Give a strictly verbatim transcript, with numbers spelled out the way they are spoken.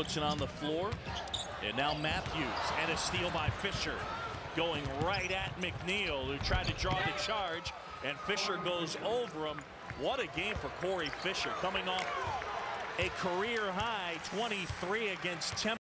puts it on the floor. And now Matthews, and a steal by Fisher. Going right at McNeil, who tried to draw the charge, and Fisher goes over him. What a game for Corey Fisher, coming off a career high twenty-three against Temple.